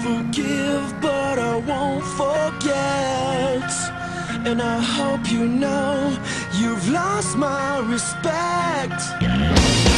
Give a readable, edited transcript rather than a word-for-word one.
forgive, but I won't forget. And I hope you know you've lost my respect.